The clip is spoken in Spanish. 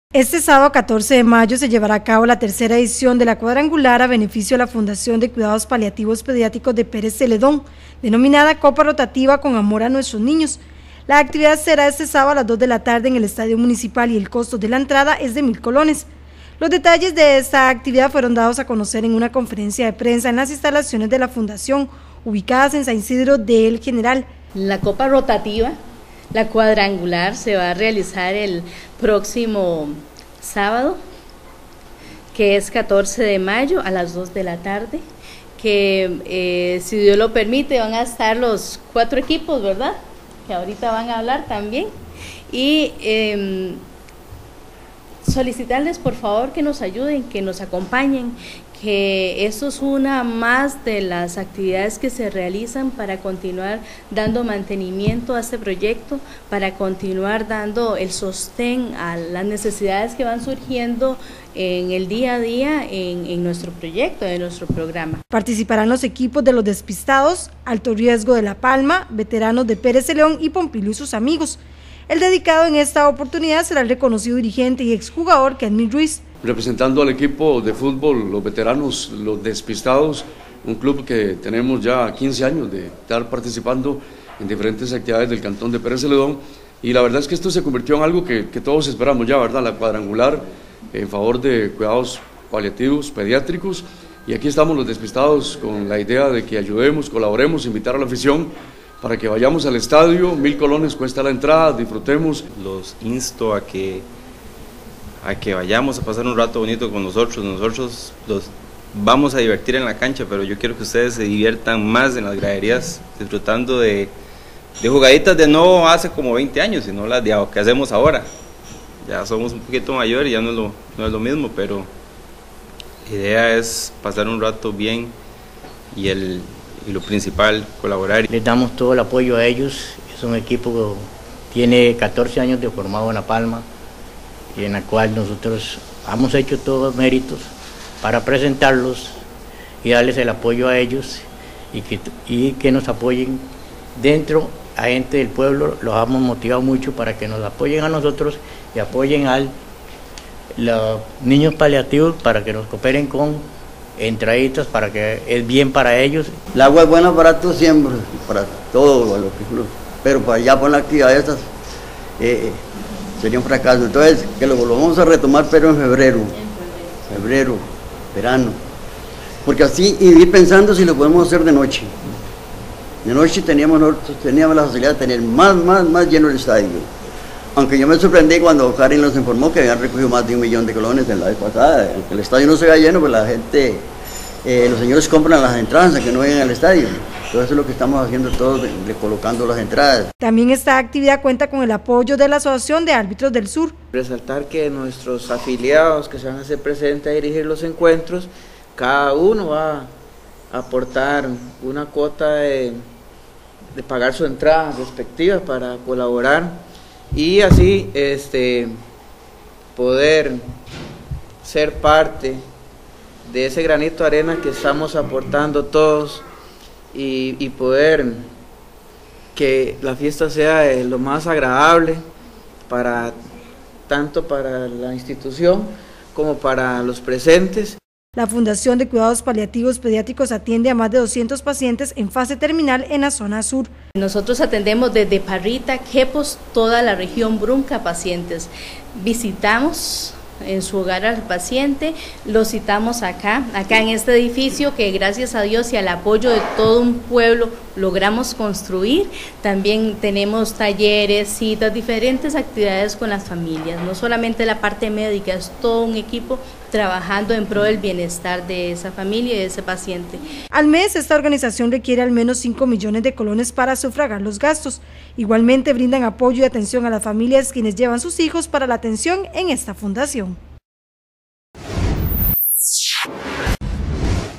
Este sábado 14 de mayo se llevará a cabo la tercera edición de la cuadrangular a beneficio de la Fundación de Cuidados Paliativos Pediátricos de Pérez Celedón, denominada Copa Rotativa con Amor a Nuestros Niños. La actividad será este sábado a las 2 de la tarde en el Estadio Municipal y el costo de la entrada es de 1.000 colones. Los detalles de esta actividad fueron dados a conocer en una conferencia de prensa en las instalaciones de la Fundación, ubicadas en San Isidro de El General. La Copa Rotativa, la cuadrangular, se va a realizar el próximo sábado, que es 14 de mayo a las 2 de la tarde, que si Dios lo permite van a estar los 4 equipos, ¿verdad? Que ahorita van a hablar también. Y solicitarles por favor que nos ayuden, que nos acompañen, que esto es una más de las actividades que se realizan para continuar dando mantenimiento a este proyecto, para continuar dando el sostén a las necesidades que van surgiendo en el día a día en nuestro proyecto, en nuestro programa. Participarán los equipos de Los Despistados, Alto Riesgo de La Palma, Veteranos de Pérez Celedón y Pompilio y sus amigos. El dedicado en esta oportunidad será el reconocido dirigente y exjugador Kenmil Ruiz. Representando al equipo de fútbol, los veteranos, Los Despistados, un club que tenemos ya 15 años de estar participando en diferentes actividades del cantón de Pérez Celedón, y la verdad es que esto se convirtió en algo que todos esperamos ya, ¿verdad? La cuadrangular en favor de cuidados paliativos, pediátricos, y aquí estamos Los Despistados con la idea de que ayudemos, colaboremos, invitar a la afición para que vayamos al estadio. 1.000 colones cuesta la entrada, disfrutemos. Los insto a que vayamos a pasar un rato bonito con nosotros. Nosotros los vamos a divertir en la cancha, pero yo quiero que ustedes se diviertan más en las graderías, disfrutando de jugaditas de no hace como 20 años, sino las de que hacemos ahora. Ya somos un poquito mayores y ya no es lo mismo, pero la idea es pasar un rato bien y lo principal, colaborar. Les damos todo el apoyo a ellos. Es un equipo que tiene 14 años de formado en La Palma, y en la cual nosotros hemos hecho todos los méritos para presentarlos y darles el apoyo a ellos y que nos apoyen dentro a gente del pueblo. Los hemos motivado mucho para que nos apoyen a nosotros y apoyen a los niños paliativos, para que nos cooperen con entraditas, para que es bien para ellos. El agua es buena para todos siempre, para todo, pero para allá por la actividad estas sería un fracaso. Entonces, que lo volvamos a retomar, pero en febrero, verano, porque así ir pensando si lo podemos hacer de noche. De noche teníamos la facilidad de tener más lleno el estadio. Aunque yo me sorprendí cuando Karen nos informó que habían recogido más de 1 millón de colones en la vez pasada. Aunque el estadio no se vea lleno, pues la gente, los señores compran las entradas aunque no vayan al estadio. Entonces eso es lo que estamos haciendo todos, recolocando las entradas. También esta actividad cuenta con el apoyo de la Asociación de Árbitros del Sur. Resaltar que nuestros afiliados que se van a hacer presentes a dirigir los encuentros, cada uno va a aportar una cuota de pagar su entrada respectiva para colaborar y así poder ser parte de ese granito de arena que estamos aportando todos y poder que la fiesta sea lo más agradable tanto para la institución como para los presentes. La Fundación de Cuidados Paliativos Pediátricos atiende a más de 200 pacientes en fase terminal en la zona sur. Nosotros atendemos desde Parrita, Quepos, toda la región Brunca pacientes. Visitamos en su hogar al paciente, lo citamos acá en este edificio que gracias a Dios y al apoyo de todo un pueblo logramos construir. También tenemos talleres, citas, diferentes actividades con las familias, no solamente la parte médica, es todo un equipo trabajando en pro del bienestar de esa familia y de ese paciente. Al mes, esta organización requiere al menos 5 millones de colones para sufragar los gastos. Igualmente brindan apoyo y atención a las familias quienes llevan sus hijos para la atención en esta fundación.